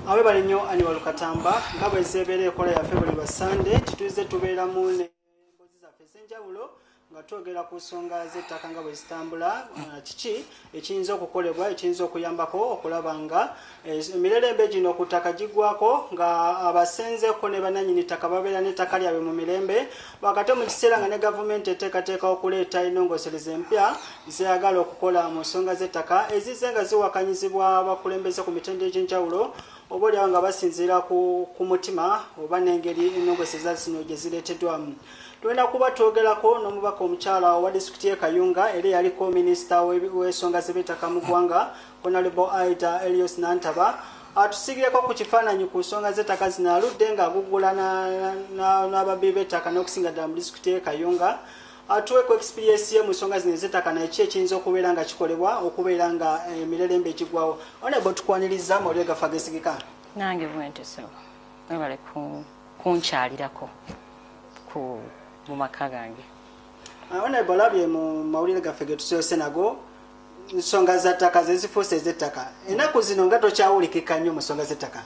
awe bali nnyo annual katamba nga bwe zeebeera ekola yaffe buli lwa Sunday tutuuze tubeera mu emboozi zaffe ez'enjawulo nga twogera ku nsonga z'ettaka nga bwe zitambula kiki ekiyinza okukolebwa ekiyinza okuyambako okulaba nga emirerembe gino ku ttaka gigwako nga abasenzeko ne bannannyini ttaka babeera n'ettaka lyabwe mu mirembe wakati mu kiseera nga ne gavumenti eteekateeka okuleeta ennongosereza empya zeyagala okukola mu nsonga z'ettaka ezizze nga ziwakanyizibwa abakulembeze ku mitendera egy'enjawulo oba olyawo nga basinziira ku mutima oba n'engeri ennongosereza zino gye zireeteddwamu. Twenda kuba twogerako n'omubaka omukyala wa disitulikiti y'e Kayunga era yaliko minisita w'ensonga z'ettaka mu ggwanga Honorable Aida Elios Nantaba atusigireko ku kifaananyi ku nsonga z'ettaka zino aludde ng'aguggula n'ababbi b'ettaka n'okusinga ddala mu disitulikiti y'e Kayunga atuweeko experience ye mu nsonga zino ez'ettaka naye ki ekiyinza okubeera nga kikolebwa okubeera nga emirerembe egigwawo. Honorable tukwaniriza mawulire gaffe Ageesigika. Nange bwente so webale kunkyalirako mu maka gange. Honorable labye mu mawulire gaffe ge tusoose nago nsonga za ttaka zezifuuse ez'ettaka ennaku zino nga tokyawulikika nnyo mu nsonga z'ettaka.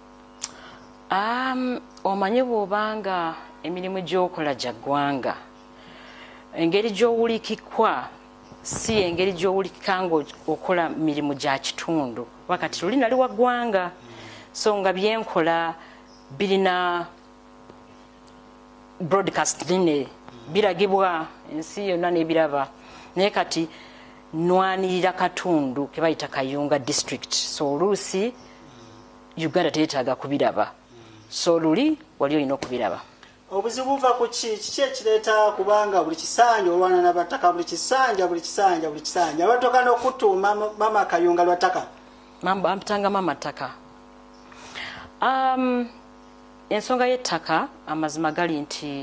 Omanyi bw'obanga emirimu gy'okola gya ggwanga engeri gy'owulikikwa si engeri gy'owulikika ng'okola mirimu gya kitundu wakati luli nali wa ggwanga so nga byenkola birina broadcast line biragibwa ensi yonna n'ebiraba naye kati nwanirira katundu ke bayita Kayunga district so oluusi Uganda teetaaga kubiraba so luli wali olina okubiraba. Obuzibu buva ku kiki ekireeta kubanga buli kisanja olwana n'abattaka buli kisanja abatoka n'okutuuma mama Kayunga lwa ttaka bampitanga mama ttaka. Ensonga y'ettaka amazima gali nti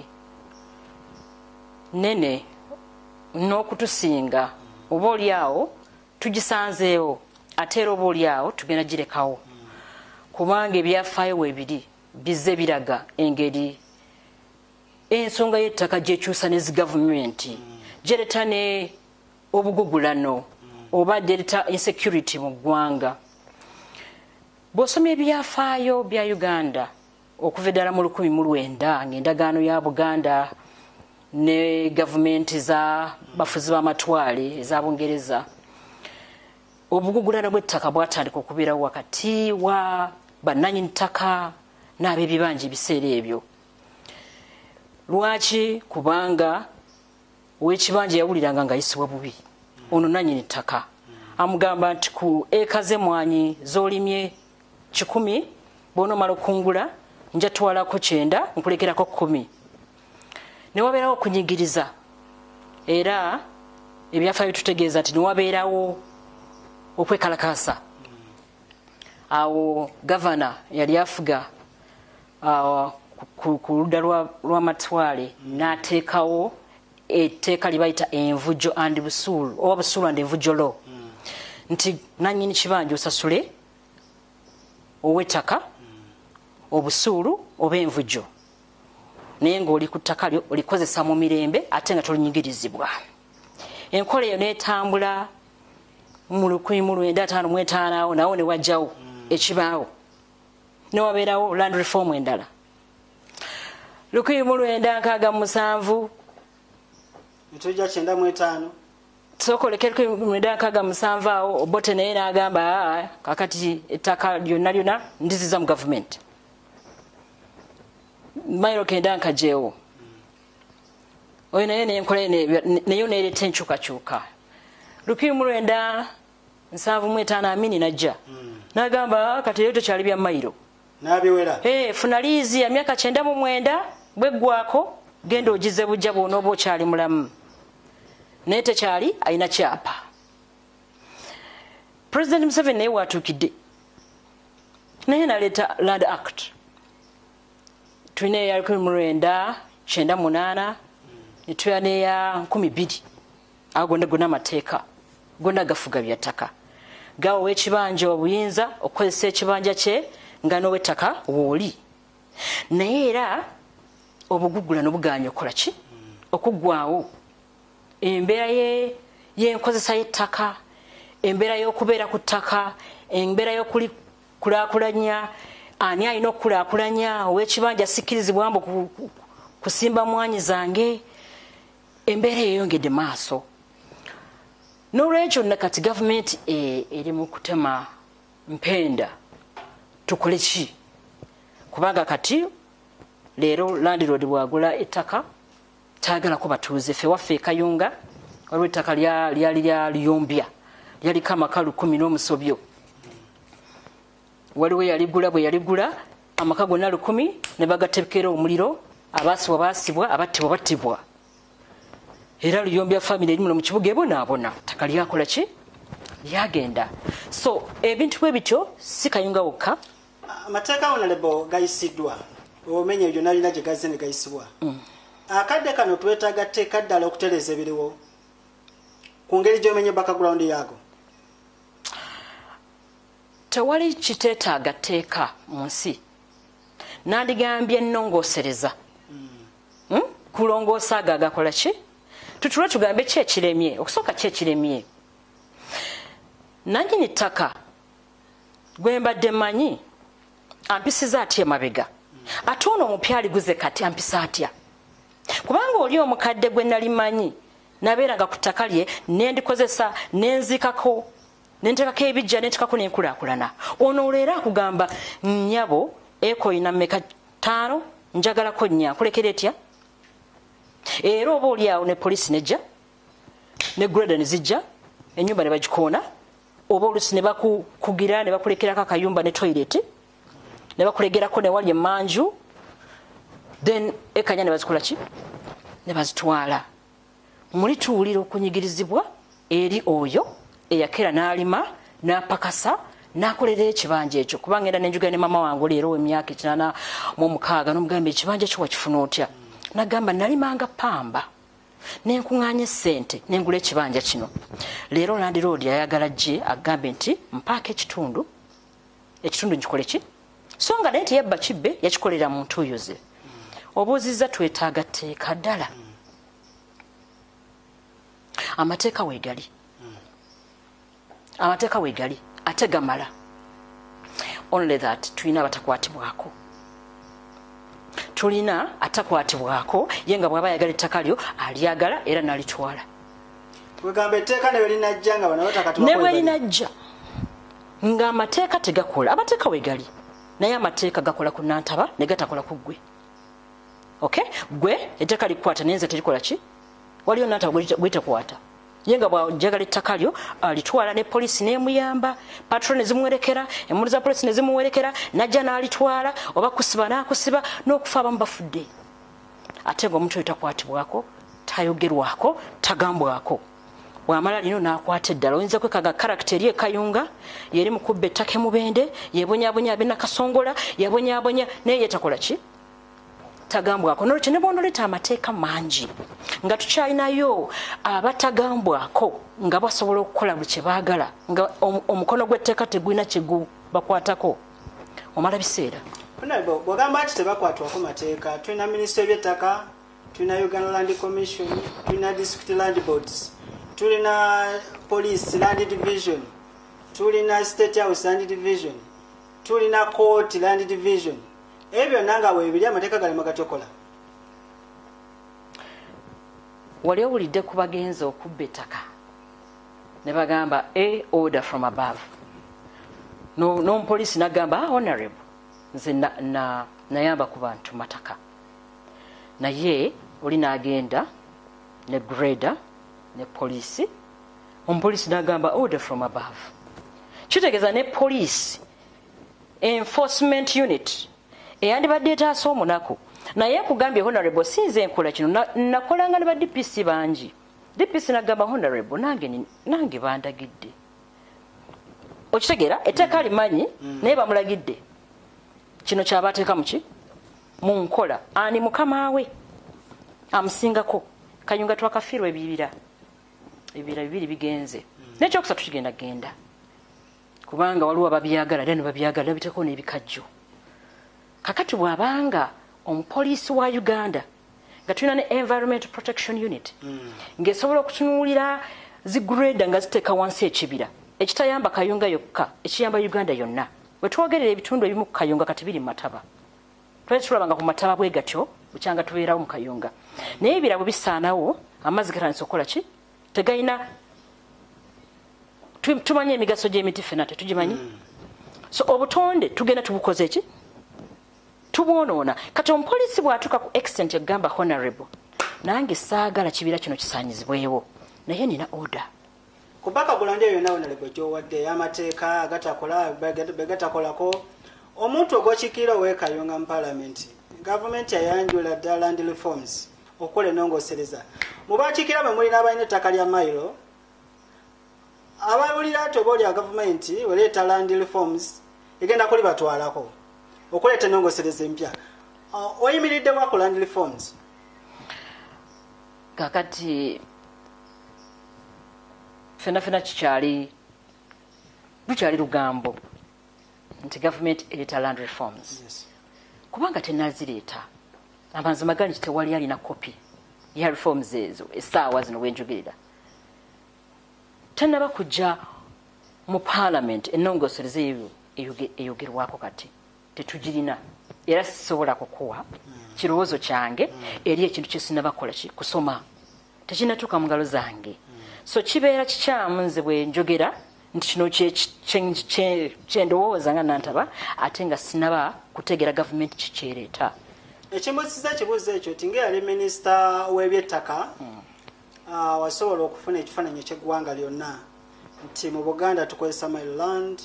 nene n'okutusinga oba oliawo tugisanzeewo ate era oba oliawo tugenda girekawo kubanga ebyafaayo weebiri bizze biraga engeri ensonga y'ettaka gyekyusa ne zigavumenti gyereta ne obugugulano oba gyereta insecurity mu ggwanga. Bw'osomya ebyafaayo bya Uganda okuva eddala mu 1900 ng'endagaano ya Buganda ne gavumenti za bafuzi b'amatwale eza Bungereza obugugulano bw'ettaka bwatandika okubeerawo wakati wa bannannyini ttaka n'ab'ebibanja ebiseera ebyo. Lwaki? Kubanga ow'ekibanja yawuliranga ng'ayisibwa bubi ono nannyini ttaka amugamba nti ku eka z'emmwanyi z'olimye 100 bw'onoomala okungula nja twalako 9 nkulekerako 10 ne wabeerawo okunyigiriza era ebyafaayo tutegeeza nti ne wabeerawo okwekalakaasa. Awo gavana yali afuga ku ludda lw'amatwale n'ateekawo etteeka lye bayita envujjo and busuulu oba busuulu and envujjo law nti nannyini kibanja osasule ow'ettaka obusuulu oba envujjo naye ng'oli ku ttaka lyo olikozesa mu mirembe ate nga tolinyigirizibwa. Enkola eyo n'etambula mu 1955 awo nawo ne wajjawo ekibaawo ne wabeerawo land reform endala 1967 ntujja 95 sokolekera 1967 awo Obote naye n'agamba kakati ettaka lyonna ndiziza mu gavumenti Mailo kenda nkajewo oyo naye n'enkola nayo neereta enkyukakyuka 1975 Amini najja n'agamba kati leero tekyali bya Mailo n'abiwera funa liizi ya myaka 99 bweggwako genda ogize bujja bw'onooba okyali mulamu naye tekyali alina kyapa. President Museveni naye waatuukidde naye naleeta Land Act tulina eya 1998 ne tuya n'eya 2000 ago gonna amateeka gonna gafuga bya ttaka gawa ow'ekibanja obuyinza okukozesa ekibanja kye nga n'ow'ettaka wooli naye era obugugulano buganya okukola ki okuggwaawo embeera y'enkozesa y'ettaka embeera y'okubeera ku ttaka embeera kulaakulanya ani alina okulaakulanya ow'ekibanja sikkirizibwa mbu kusimba mwanyi zange embeera eyeyongedde maaso n'olwekyo nakati gavumenti eri mu kutema mpenda tukole ki kubanga kati leero landlord bwagula ettaka taagalako batuuze ffe waffe ekayunga waliwo ettaka lyali lya luyombya lyaliko amaka 10 n'omusobyo waliwo yaligula bwe yaligula amaka gonna 10 ne bagatekera omuliro abaasibwa baasibwa abattibwa battibwa era luyombya family erimu mu kibuga ebonaabona ttaka lyakola ki lyagenda so ebintu bwe bityo si kayunga wokka amateeka honorable gayisiddwa omenye ebyo nalina gye gazze ne gayisibwa akadde kano twetaaga tteeka ddala okutereeza ebiriwo ku ngeri gy'omenye background yaago tewali kiteetaaga tteeka mu nsi nandigambye ennongoosereza kulongoosa ago agakola ki tutule tugambe ki ekiremye okusooka ki ekiremye nannyini ttaka gwe mbadde mmanyi ampisiza atya emabega ate ono omupya aliguze kati ampisa atya kubanga oli omukadde gwe nali manyi nabeeranga ku ttaka lye nendikozesa nenzikako nentekako ebijja nentekako nenkulaakulana ono leero akugamba nnyabo ekoyina mmeka 5 njagalako nnya kulekera etya era oba oliawo ne poliisi nejja ne greda ne zijja ennyumba ne bagikoona oba olusi ne bakugira ne bakulekerako akayumba ne toilet ne bakulegerako ne wali emanju then ekanya ne bazikola ki ne bazitwala muli tuwulira okunyigirizibwa eri oyo eyakera n'alima n'apakasa n'akolera ekibanja ekyo kubanga era nenjugira ne mama wange leero w'emyaka 86 n'omugamba ekibanja kyo wakifuna otya nagamba nalimanga pamba nenkuŋŋaanya ssente nengula ekibanja kino leero landlord ayagala gye agambe nti mpaaka ekitundu nkikole ki so nga naye teyabba kibbe yakikolera mu ntuuyo ze obuuzizza twetaaga tteeka ddala amateeka weegali ate gamala only that tulina abatakwatibwako tulina atakwatibwako ye nga bw'aba ayagala ettaka lyo alyagala era n'alitwala ne bwe linajja ng'amateeka tegakola amateeka weegali naye amateeka gakola ku Nantaba ne gatakola ku ggwe okay gwe etteeka likwata nenze terikola ki waliyo Nantaba gwetakwata ye nga bw'ajagala ettaka lyo alitwala ne poliisi n'emuyamba patrol ne zimuwerekera emmuli za poliisi ne zimuwerekera najja n'alitwala oba kusiba n'akusiba n'okufa abamu bafudde ate ng'omuntu oyo takwatibwako tayogerwako tagambwako bw'amala lino n'akwata eddala oyinza kwekaga karakita eri ekayunga yeri mukubba ettaka emubende yebonyaabonya abenakasongola yabonyaabonya naye yetakola ki tagambwako nolwekyo ne bw'onoleeta amateeka mangi nga tukyalinayo abatagambwako nga basobola okukola buli kye baagala nga omukono gw'etteeka tegulina kye bakwatako omala biseera bw'ogamba nti tebakwatwako mateeka tulina minisitule by'ettaka tulina Uganda Land Commission tulina district land boards tulina police land division tulina state house land division tulina court land division ebyo nanga weebiri amateeka galema gatokola wali owulidde ku bagenza okubba ettaka ne bagamba a order from above n'omupoliisi n'agamba honorable nze nayamba ku bantu mataka naye oli n'agenda ne greda ne poliisi omupoliisi n'agamba order from above kitegeeza ne poliisi enforcement unit eyandibadde etaasa omunaku naye kugambye honorable sinze enkola kino nakolanga ne ba DPC bangi DPC nagamba honorable nange bandagidde okitegeera etteeka limanyi naye bamulagidde kino kyabateeka muki mu nkola ani mukama we amusingako kayunga twakafiirwa ebibira bibiri bigenze nekyokusatu kigenda genda kubanga waliwo ababyagala era ne babyagala biteeko n'ebikajjo kakati bw'abanga omupoliisi wa Uganda nga tulina ne environment protection unit ng'esobola okutunuulira zigreda nga ziteeka wansi ekibira ekitayamba kayunga yokka ekiyamba Uganda yonna bwe twogerera ebitundu ebimu ku Kayunga kati biri mu Mataba twali tulabanga ku Mataba bwe gatyo bukyanga tubeerawo mu Kayunga naye ebirabo bisaanawo amazzi gatandise okukola ki tegayina tumanyi emigaso gy'emiti ffenna tetugimanyi so obutonde tugenda tubukoze eki tubwonoona kati omupoliisi bw'atuuka ku extent egamba honorable nange saagala kibiira kino kisaanyizibwewo naye nina order kubaka gulande yonna honorable gy'owadde ey'amateeka begatakolako omuntu ogw'okiikirira ow'ekayunga mu palamenti gavumenti yayanjula dda land reforms okukola ennongoosereza mu bakiikira bwe muli n'abalina ettaka lya Mailo abawulira ati oba olya gavumenti oleeta land reforms egenda kulibatwalako okuleeta ennongoosereza empya oyimiriddewa ku land reforms kakati fena lukyali lugambo nti gavumenti ereeta land reforms kubanga tenazireeta amazima gali nti tewali alina kopi ya reforms ezo essaawa zino wenjogerera tennaba kujja mu parliament ennongoosereza eyo eyogerwako kati tetugirina era sisobola kukuwa kirowoozo kyange eri ekintu kyesinabakola kusoma tekinatuuka mu ngalo zange so kibeera kikyamu nze bwe njogera nti kino kyendowooza nga Nantaba ate nga sinaba kutegeera gavumenti kikyereeta ekimbusiza kibuuzo ekyo ti ng'eyali minisita w'ebyettaka wasobola okufuna ekifaananyi ky'eggwanga lyonna nti mu Buganda tukozesa Mailoland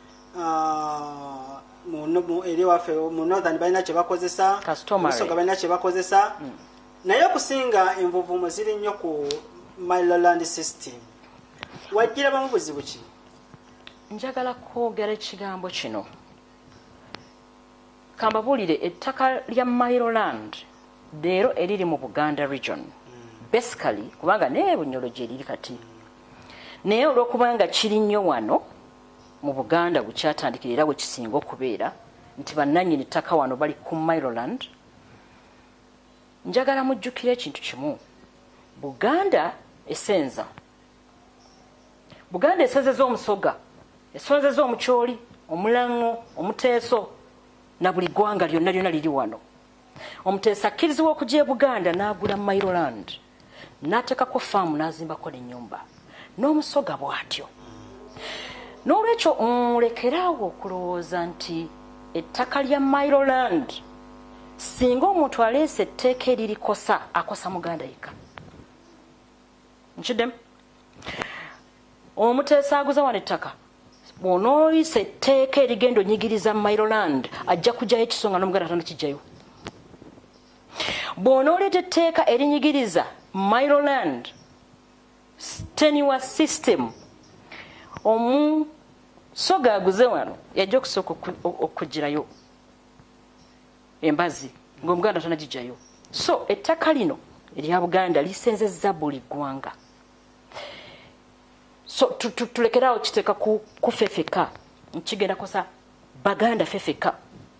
eri waffe mu northern balina kye bakozesa musoga balina kye bakozesa naye okusinga envuvumo ziri nnyo ku Mailoland system wajjira bamu buzibu ki njagala kwogera ekigambo kino kambabuulire ettaka lya Mailoland leero eriri mu Buganda region basically kubanga naye Bunyoro gye liri kati naye olw'okubanga kiri nnyo wano mu Buganda bukyatandikira era bwe kisinga okubeera nti bannannyini ttaka wano bali ku Mailoland njagala mujjukire ekintu kimu Buganda esenza omusoga esonzeza omukyoli omulango omuteeso na buli ggwanga lyonna liri wano omuteesa akkirizibwa okujja e Buganda n'agula Mailoland n'ateekako faamu n'azimbako n'ennyumba n'omusoga bw'atyo n'olwekyo olekeraawo okulowooza nti ettaka lya Mailoland singa omuntu aleese etteeka eririkosa akosa Muganda yekka nkiddemu omuteesa aguza wano ettaka bw'onooyisa etteeka erigenda onyigiriza Mailoland ajja kujjayo ekisonga n'Omuganda atanakijjayo bw'onooleeta etteeka erinyigiriza Mailoland tenuous system omusoga aguze wano yajja okusooka okugirayo embazi ng'Omuganda tanagijjayo so ettaka lino erya Buganda lisenzezza buli ggwanga so tulekeraawo kiteeka ku fefeka nkigenda kosa Baganda fefeka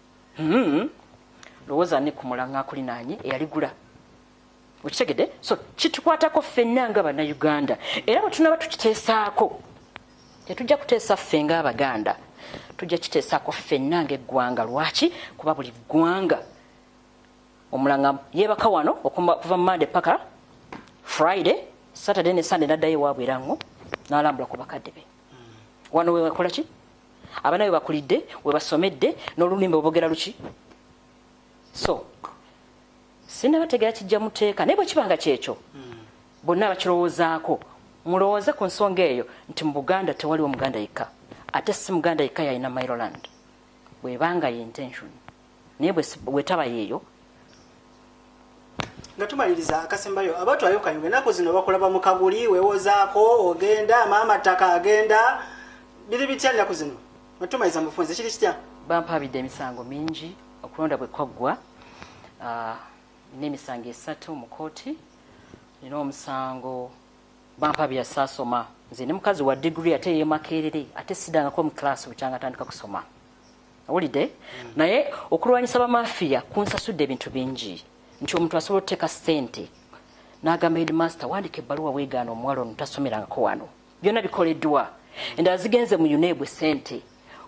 lowooza ne ku mulanga akulinaanye eyaligula okitegedde so kitukwatako ffenna nga bannayuganda era bwe tunaba tukiteesaako tetujja kuteesa ffe ng'Abaganda tujja kiteesaako ffenna ng'eggwanga lwaki kuba buli ggwanga omulanga yeebaka wano kuva Monday paka Friday Saturday ne Sunday n'addayo ewaabwe era ngo n'alambula ku bakadde be wano we bakola ki abaana we bakulidde we basomedde n'olulimi obogera luki so sinnabategera kijja muteeka naye bwe kibanga kyekyo bonna bakirowoozaako mulowooze ku nsonga eyo nti mu Buganda tewaliwo Muganda yekka ate si Muganda yekka yalina Mailoland bwebanga ye intention naye bwetaba yeeyo nga tumaliriza akasembayo abatwayo Kayunga ennaku zino bakulaba mu kaguli weewozaako ogenda maama ttaka agenda biri bitya ennaku zino batumaliza mufunze kiri kitya bampabidde emisango mingi okulonda bwe kwaggwa n'emisango 3 mu kooti nina omusango bampabira saasoma nze ne mukazi wa degree ate yeemakerere ate sidangako mu class bukyanga atandika kusoma awulidde naye okulwanyisa bamafiya kunsasudde ebintu bingi nti omuntu asobola okuteeka ssente n'agamba headmaster wandika ebbaluwa weegaana omuwala ono tasomerangako wano byonna bikoleddwa endala zigenze mu UNEB ssente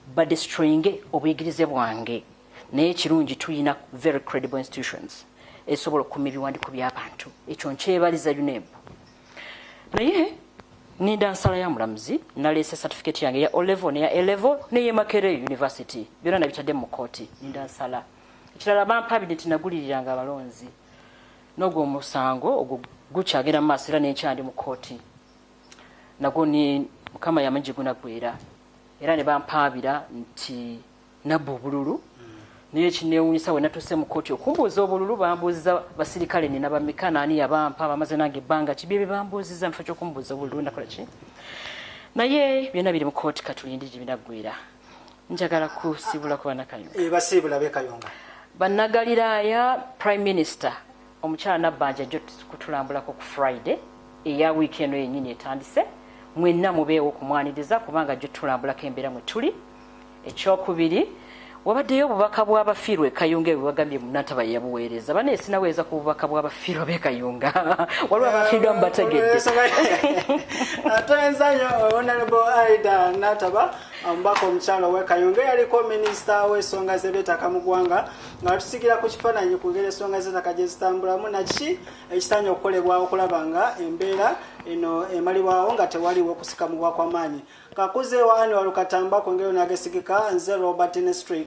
badestroyinge obuyigirize bwange naye kirungi tulina very credible institutions esobola okukuma ebiwandiiko by'abantu ekyo nkyebaliza UNEB naye ninda nsala ya mulamuzi naleese certificate yange ya O-level neya A-level neye Makerere University byonna nabitadde mu kooti ninda nsala ekirala bampa nti naguliranga abalonzi n'ogwo omusango ogwo gukyagenda mu maaso era n'enkyandi mu kooti nagwo ni mukama yamanyi gunagwera era ne bampaabira nti nabba obululu naye ekineewuunyisa we natuuse mu kooti okumbuuza obululu bambuuziza basirikale nina bameka ani yabampa bamaze nange ebbanga ki bye bambuuziza mu kifo ky'okumbuuza obululu nakola ki naye byonna biri mu kooti katulindi gye binagwera njagala kusiibula ku bannakayunga basiibula b'ekayunga bannagaliraaya prime minister omukyala Nabbanja ajja kutulambulako ku Friday eya wiiki eno yennyini etandise mwenna mubeewo okumwaniriza kubanga ajja tutulambulako embeera mwe tuli ekyokubiri wabaddeyo obubaka bw'abafiirwa ekayunga ebyo bagambye Nantaba yabuweereza bane sinaweeza ku bubaka bw'abafiirwa b'ekayunga waliwo abafiirwa mu bategedde atenzanyo Honorable Aida Nantaba omubaka omukyalo w'ekayunga yaliko minisita w'ensonga z'eby'ettaka mu ggwanga nga tusigira ku kifaananyi ku ngeri ensonga z'ettaka gye zitambulamu naki ekisaanye okukolebwawo okulaba nga embeera eno emalibwawo nga tewaliwo kusikamubwa kw'amaanyi kakuze wa Annual Katamba ku ngeri n'Ageesigika nze Robert Street